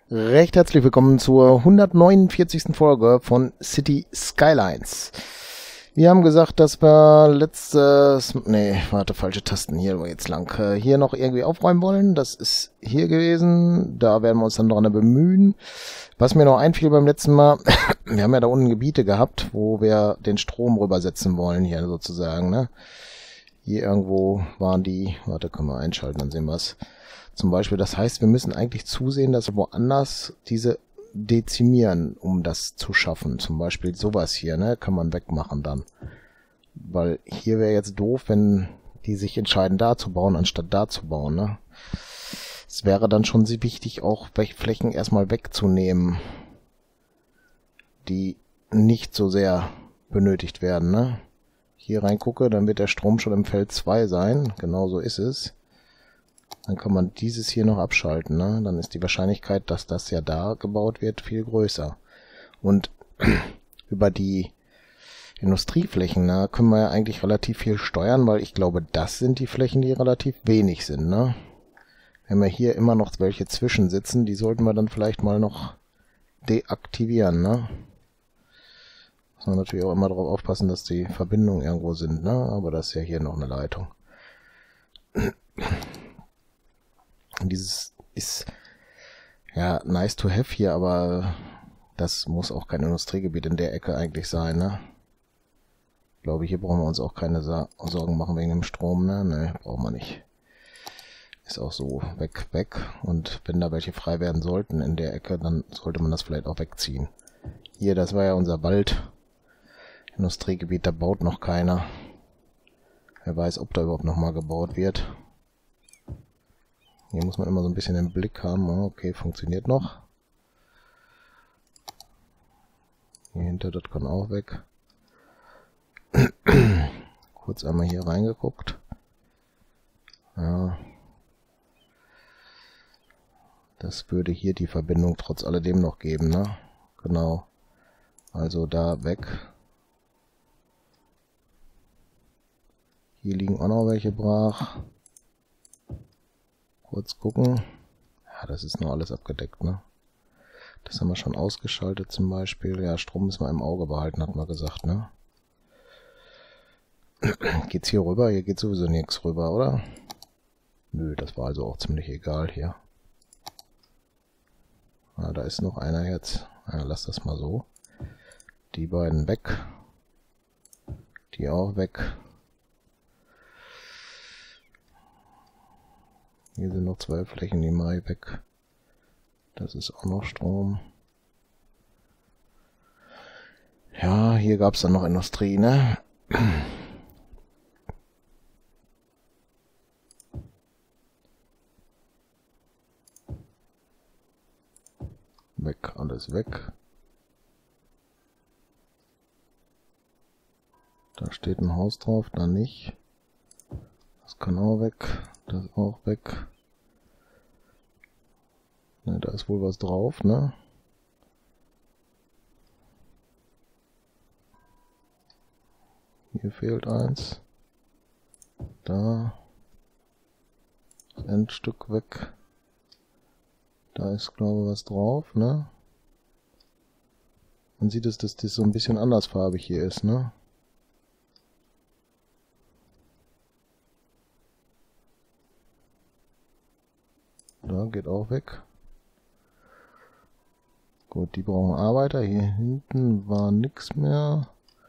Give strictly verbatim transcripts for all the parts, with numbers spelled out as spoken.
Recht herzlich willkommen zur hundertneunundvierzigsten Folge von City Skylines. Wir haben gesagt, dass wir letztes... Nee, warte, falsche Tasten. Hier war jetzt lang. Äh, hier noch irgendwie aufräumen wollen. Das ist hier gewesen. Da werden wir uns dann dran bemühen. Was mir noch einfiel beim letzten Mal, wir haben ja da unten Gebiete gehabt, wo wir den Strom rübersetzen wollen, hier sozusagen, ne? Hier irgendwo waren die... Warte, können wir einschalten, dann sehen wir es. Zum Beispiel, das heißt, wir müssen eigentlich zusehen, dass wir woanders diese dezimieren, um das zu schaffen. Zum Beispiel sowas hier, ne, kann man wegmachen dann. Weil hier wäre jetzt doof, wenn die sich entscheiden, da zu bauen, anstatt da zu bauen, ne. Es wäre dann schon sehr wichtig, auch Flächen erstmal wegzunehmen, die nicht so sehr benötigt werden, ne. Hier reingucke, dann wird der Strom schon im Feld zwei sein. Genau so ist es. Dann kann man dieses hier noch abschalten, ne? Dann ist die Wahrscheinlichkeit, dass das ja da gebaut wird, viel größer. Und über die Industrieflächen, ne, können wir ja eigentlich relativ viel steuern, weil ich glaube, das sind die Flächen, die relativ wenig sind, ne? Wenn wir hier immer noch welche zwischensitzen, die sollten wir dann vielleicht mal noch deaktivieren, ne? Muss man natürlich auch immer darauf aufpassen, dass die Verbindungen irgendwo sind, ne? Aber das ist ja hier noch eine Leitung. Und dieses ist ja nice to have hier, aber das muss auch kein Industriegebiet in der Ecke eigentlich sein, ne? Ich glaube, hier brauchen wir uns auch keine Sa Sorgen machen wegen dem Strom, ne? Ne, brauchen wir nicht. Ist auch so weg, weg. Und wenn da welche frei werden sollten in der Ecke, dann sollte man das vielleicht auch wegziehen. Hier, das war ja unser Wald-Industriegebiet, da baut noch keiner. Wer weiß, ob da überhaupt noch mal gebaut wird. Hier muss man immer so ein bisschen im Blick haben. Okay, funktioniert noch. Hier hinter, das kann auch weg. Kurz einmal hier reingeguckt. Ja. Das würde hier die Verbindung trotz alledem noch geben, ne? Genau. Also da weg. Hier liegen auch noch welche brach. Kurz gucken. Ja, das ist nur alles abgedeckt, ne? Das haben wir schon ausgeschaltet zum Beispiel. Ja, Strom müssen wir im Auge behalten, hat man gesagt, ne? Geht's hier rüber? Hier geht sowieso nichts rüber, oder? Nö, das war also auch ziemlich egal hier. Ah, da ist noch einer jetzt. Ja, lass das mal so. Die beiden weg. Die auch weg. Hier sind noch zwei Flächen, die mache ich weg. Das ist auch noch Strom. Ja, hier gab es dann noch Industrie, ne? Weg, alles weg. Da steht ein Haus drauf, da nicht. Das kann auch weg. Das auch weg. Ne, da ist wohl was drauf, ne? Hier fehlt eins. Da. Das Endstück weg. Da ist, glaube ich, was drauf, ne? Man sieht es, dass das so ein bisschen andersfarbig hier ist, ne? Da geht auch weg. Gut, die brauchen Arbeiter. Hier hinten war nichts mehr.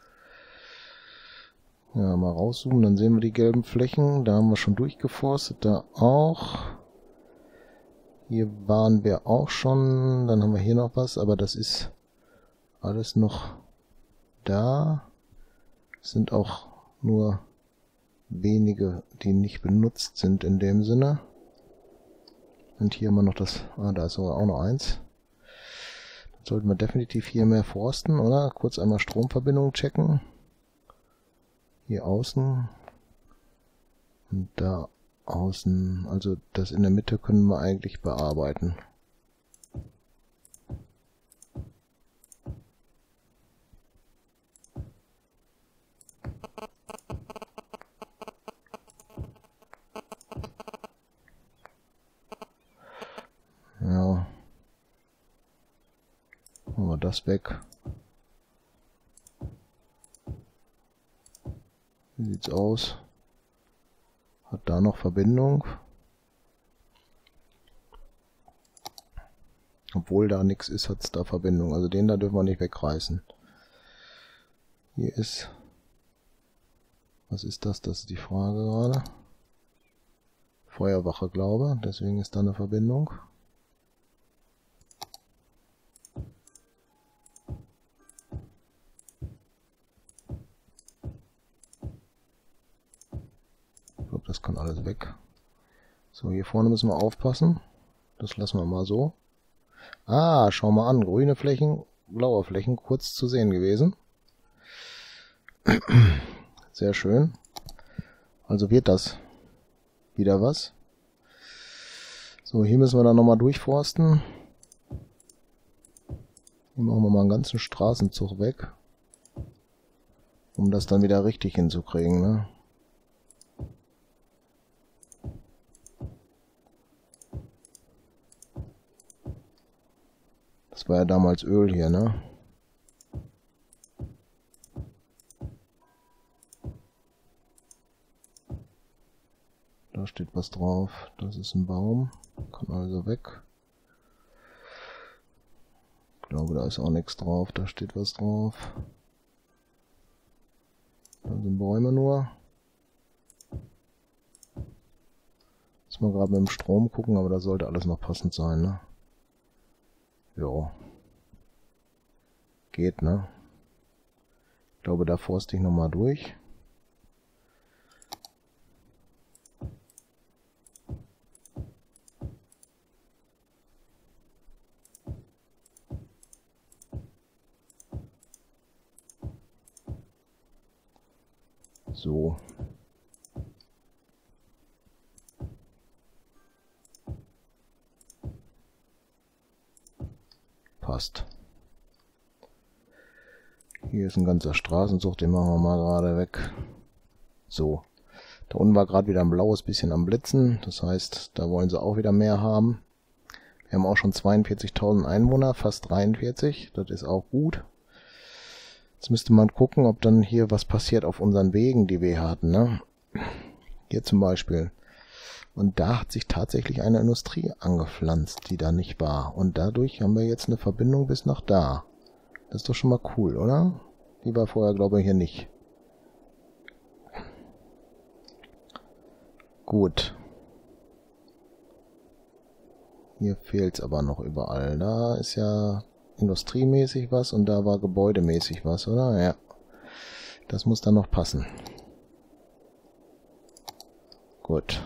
Ja, mal rauszoomen, dann sehen wir die gelben Flächen. Da haben wir schon durchgeforstet, da auch. Hier waren wir auch schon. Dann haben wir hier noch was, aber das ist alles noch da. Es sind auch nur wenige, die nicht benutzt sind in dem Sinne. Und hier haben wir noch das... Ah, da ist sogar auch noch eins. Dann sollten wir definitiv hier mehr forsten, oder? Kurz einmal Stromverbindung checken. Hier außen. Und da außen. Also das in der Mitte können wir eigentlich bearbeiten. Ja. Machen wir das weg. Wie sieht's aus? Hat da noch Verbindung? Obwohl da nichts ist, hat es da Verbindung. Also den da dürfen wir nicht wegreißen. Hier ist... Was ist das? Das ist die Frage gerade. Feuerwache, glaube. Deswegen ist da eine Verbindung. Ich glaube, das kann alles weg. So, hier vorne müssen wir aufpassen. Das lassen wir mal so. Ah, schau mal an. Grüne Flächen, blaue Flächen, kurz zu sehen gewesen. Sehr schön. Also wird das wieder was. So, hier müssen wir dann nochmal durchforsten. Hier machen wir mal einen ganzen Straßenzug weg. Um das dann wieder richtig hinzukriegen, ne? Das war ja damals Öl hier, ne? Da steht was drauf. Das ist ein Baum. Kann also weg. Ich glaube, da ist auch nichts drauf. Da steht was drauf. Da sind Bäume nur. Muss mal gerade mit dem Strom gucken, aber da sollte alles noch passend sein, ne? Jo. Geht, ne? Ich glaube, da forste ich nochmal durch. So. Passt. Hier ist ein ganzer Straßenzug, den machen wir mal gerade weg. So. Da unten war gerade wieder ein blaues bisschen am Blitzen. Das heißt, da wollen sie auch wieder mehr haben. Wir haben auch schon zweiundvierzigtausend Einwohner, fast dreiundvierzig. Das ist auch gut. Jetzt müsste man gucken, ob dann hier was passiert auf unseren Wegen, die wir hatten, ne? Hier zum Beispiel. Und da hat sich tatsächlich eine Industrie angepflanzt, die da nicht war. Und dadurch haben wir jetzt eine Verbindung bis nach da. Das ist doch schon mal cool, oder? Die war vorher, glaube ich, hier nicht. Gut. Hier fehlt es aber noch überall. Da ist ja industriemäßig was und da war gebäudemäßig was, oder? Ja. Das muss dann noch passen. Gut.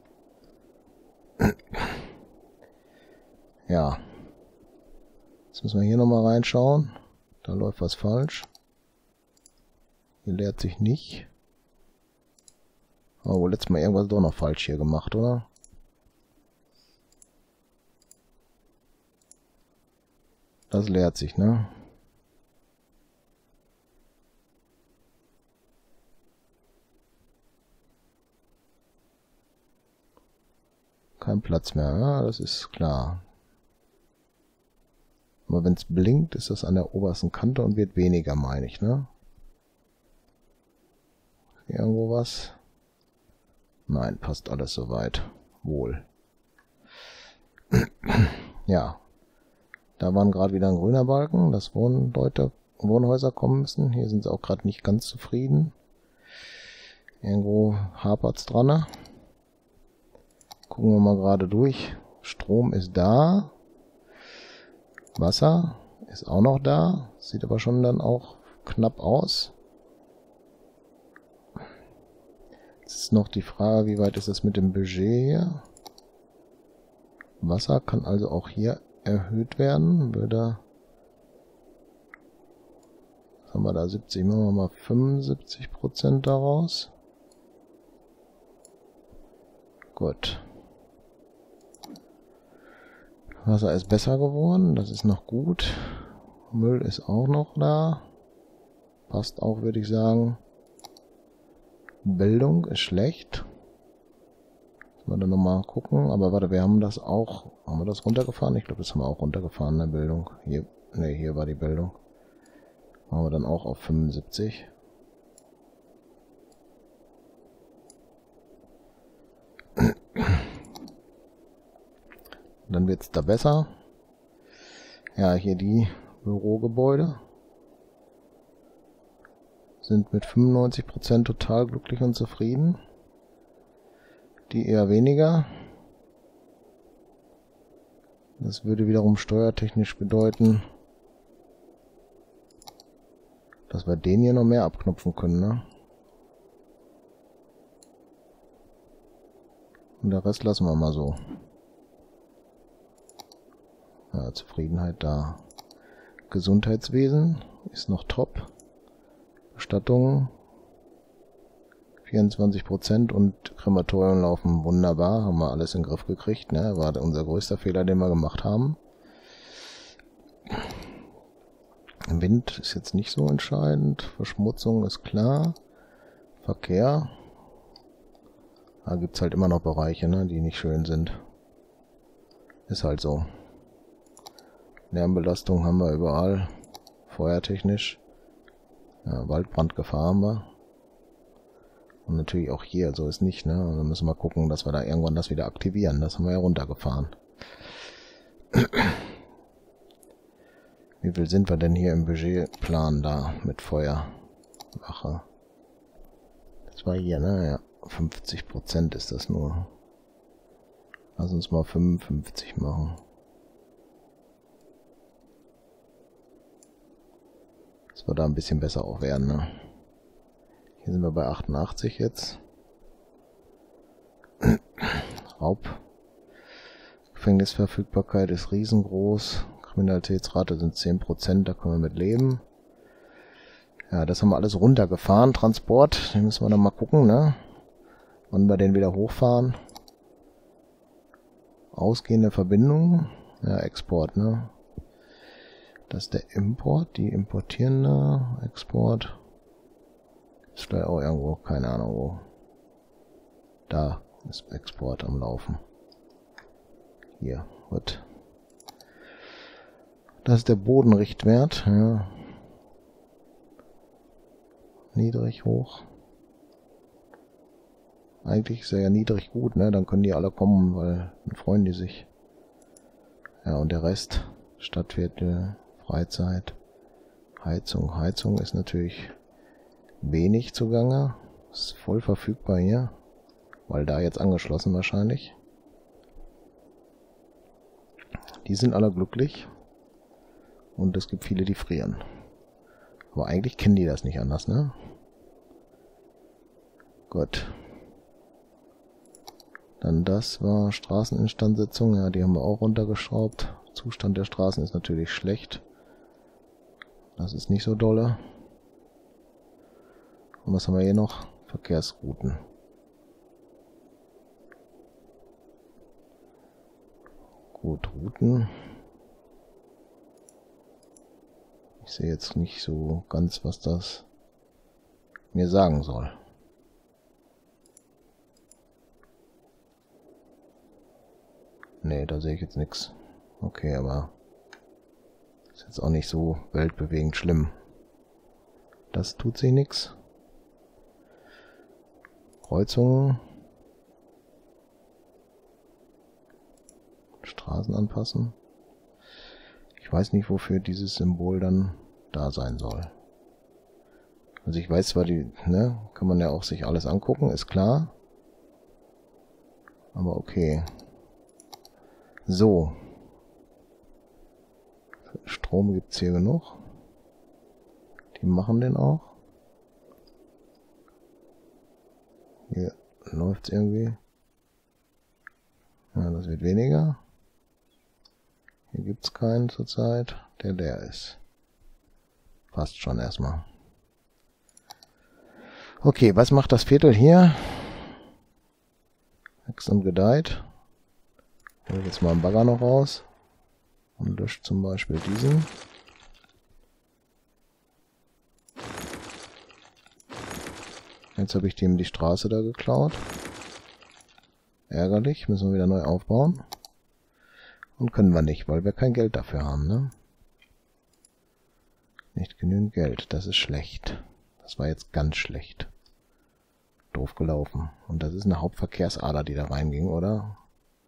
Ja. Jetzt müssen wir hier nochmal reinschauen. Da läuft was falsch. Hier leert sich nicht. Aber wohl letztes Mal irgendwas doch noch falsch hier gemacht, oder? Das leert sich, ne? Kein Platz mehr, ja, das ist klar. Aber wenn es blinkt, ist das an der obersten Kante und wird weniger, meine ich, ne? Irgendwo was? Nein, passt alles soweit. Wohl. Ja. Da waren gerade wieder ein grüner Balken, dass Wohnleute, Wohnhäuser kommen müssen. Hier sind sie auch gerade nicht ganz zufrieden. Irgendwo hapert es dran. Ne? Gucken wir mal gerade durch. Strom ist da. Wasser ist auch noch da. Sieht aber schon dann auch knapp aus. Jetzt ist noch die Frage, wie weit ist das mit dem Budget hier? Wasser kann also auch hier erhöht werden. Würde, was haben wir da, siebzig, machen wir mal fünfundsiebzig Prozent daraus. Gut. Wasser ist besser geworden, das ist noch gut. Müll ist auch noch da. Passt auch, würde ich sagen. Bildung ist schlecht. wir dann nochmal gucken. Aber warte, wir haben das auch... Haben wir das runtergefahren? Ich glaube, das haben wir auch runtergefahren, ne, Bildung. Hier, ne, hier war die Bildung. Machen wir dann auch auf fünfundsiebzig. Dann wird es da besser. Ja, hier die Bürogebäude sind mit fünfundneunzig Prozent total glücklich und zufrieden. Die eher weniger. Das würde wiederum steuertechnisch bedeuten, dass wir den hier noch mehr abknopfen können, ne? Und der Rest lassen wir mal so. Ja, Zufriedenheit da. Gesundheitswesen ist noch top. Bestattung vierundzwanzig Prozent und Krematorien laufen wunderbar. Haben wir alles in den Griff gekriegt, ne? War unser größter Fehler, den wir gemacht haben. Wind ist jetzt nicht so entscheidend. Verschmutzung ist klar. Verkehr. Da gibt es halt immer noch Bereiche, ne, die nicht schön sind. Ist halt so. Lärmbelastung haben wir überall. Feuertechnisch. Ja, Waldbrandgefahr haben wir. Und natürlich auch hier, so ist nicht, ne? Und dann müssen wir gucken, dass wir da irgendwann das wieder aktivieren. Das haben wir ja runtergefahren. Wie viel sind wir denn hier im Budgetplan da mit Feuerwache? Das war hier, ne? Ja, fünfzig Prozent ist das nur. Lass uns mal fünfundfünfzig machen. Dass wir da ein bisschen besser auch werden, ne? Hier sind wir bei achtundachtzig jetzt. Raub. Gefängnisverfügbarkeit ist riesengroß. Kriminalitätsrate sind zehn Prozent, da können wir mit leben. Ja, das haben wir alles runtergefahren. Transport, den müssen wir dann mal gucken, ne? Wann wir den wieder hochfahren. Ausgehende Verbindung. Ja, Export, ne? Das ist der Import, die importierende Export. Ist vielleicht auch irgendwo, keine Ahnung wo. Da ist Export am Laufen. Hier, gut. Das ist der Bodenrichtwert, ja. Niedrig, hoch. Eigentlich ist er ja niedrig gut, ne? Dann können die alle kommen, weil dann freuen die sich. Ja, und der Rest, Stadtviertel, Freizeit, Heizung. Heizung ist natürlich wenig zugange. Ist voll verfügbar hier. Weil da jetzt angeschlossen wahrscheinlich. Die sind alle glücklich. Und es gibt viele, die frieren. Aber eigentlich kennen die das nicht anders, ne? Gut. Dann das war Straßeninstandsetzung. Ja, die haben wir auch runtergeschraubt. Zustand der Straßen ist natürlich schlecht. Das ist nicht so dolle. Und was haben wir hier noch? Verkehrsrouten. Gut, Routen. Ich sehe jetzt nicht so ganz, was das mir sagen soll. Nee, da sehe ich jetzt nichts. Okay, aber ist jetzt auch nicht so weltbewegend schlimm. Das tut sich nichts. Kreuzungen. Straßen anpassen. Ich weiß nicht, wofür dieses Symbol dann da sein soll. Also ich weiß zwar, die, ne, kann man ja auch sich alles angucken, ist klar. Aber okay. So. Strom gibt es hier genug. Die machen den auch. Hier läuft es irgendwie. Ja, das wird weniger. Hier gibt es keinen zurzeit, der leer ist. Passt schon erstmal. Okay, was macht das Viertel hier? Wächst und gedeiht. Hol jetzt mal einen Bagger noch raus. Und löscht zum Beispiel diesen. Jetzt habe ich dem die Straße da geklaut. Ärgerlich, müssen wir wieder neu aufbauen. Und können wir nicht, weil wir kein Geld dafür haben, ne? Nicht genügend Geld, das ist schlecht. Das war jetzt ganz schlecht. Doof gelaufen. Und das ist eine Hauptverkehrsader, die da reinging, oder?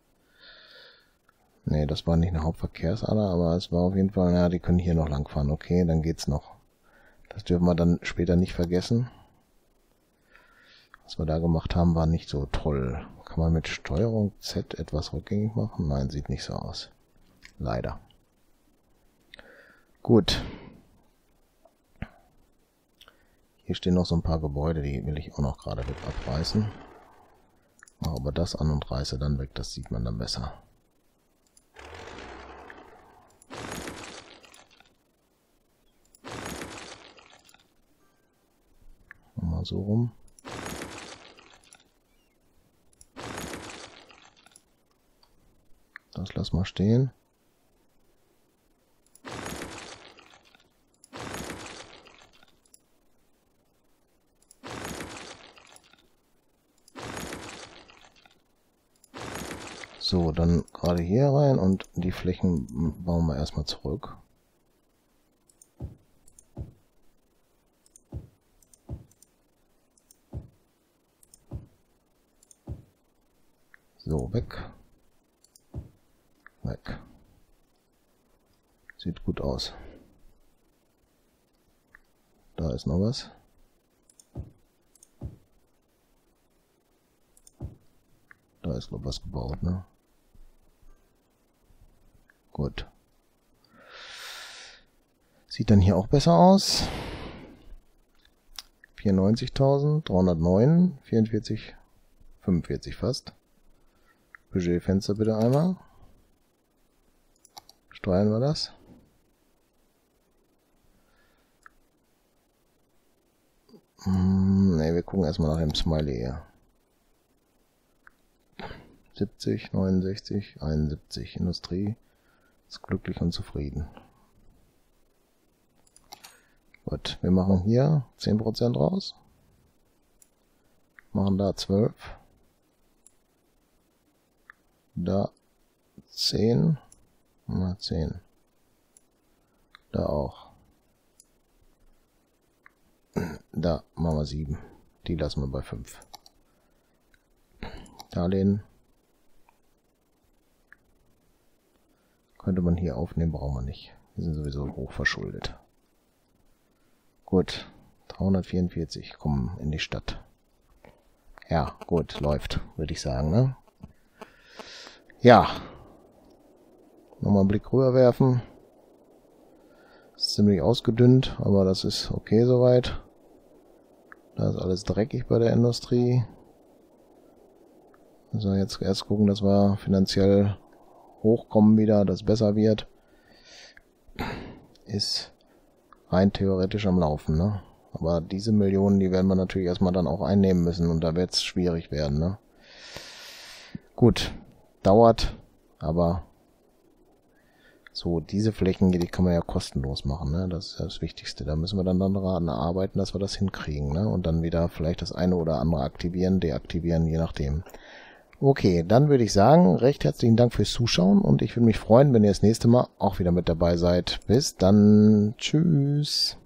Nee, das war nicht eine Hauptverkehrsader, aber es war auf jeden Fall, ja, die können hier noch lang fahren. Okay, dann geht's noch. Das dürfen wir dann später nicht vergessen. Was wir da gemacht haben, war nicht so toll. Kann man mit Steuerung Z etwas rückgängig machen? Nein, sieht nicht so aus. Leider. Gut. Hier stehen noch so ein paar Gebäude, die will ich auch noch gerade weg abreißen. Mache aber das an und reiße dann weg, das sieht man dann besser. Mal so rum. Das lass mal stehen. So, dann gerade hier rein und die Flächen bauen wir erstmal zurück. So, weg. Weg. Sieht gut aus. Da ist noch was. Da ist noch was gebaut, ne? Gut. Sieht dann hier auch besser aus. vierundneunzigtausend, dreihundertneun, vierundvierzig, fünfundvierzig fast. Budgetfenster bitte einmal. Steuern wir das. Hm, ne, wir gucken erstmal nach dem Smiley hier. siebzig, neunundsechzig, einundsiebzig. Industrie ist glücklich und zufrieden. Gut, wir machen hier zehn Prozent raus. Machen da zwölf. Da zehn. Na, zehn. Da auch. Da machen wir sieben. Die lassen wir bei fünf. Darlehen. Könnte man hier aufnehmen, brauchen wir nicht. Wir sind sowieso hoch verschuldet. Gut. dreihundertvierundvierzig kommen in die Stadt. Ja, gut, läuft, würde ich sagen, ne? Ja. Nochmal einen Blick rüber werfen. Ist ziemlich ausgedünnt, aber das ist okay soweit. Da ist alles dreckig bei der Industrie. Also jetzt erst gucken, dass wir finanziell hochkommen wieder, dass es besser wird. Ist rein theoretisch am Laufen, ne? Aber diese Millionen, die werden wir natürlich erstmal dann auch einnehmen müssen und da wird es schwierig werden, ne? Gut, dauert, aber so, diese Flächen, die kann man ja kostenlos machen, ne? Das ist das Wichtigste. Da müssen wir dann daran arbeiten, dass wir das hinkriegen, ne? Und dann wieder vielleicht das eine oder andere aktivieren, deaktivieren, je nachdem. Okay, dann würde ich sagen, recht herzlichen Dank fürs Zuschauen und ich würde mich freuen, wenn ihr das nächste Mal auch wieder mit dabei seid. Bis dann, tschüss.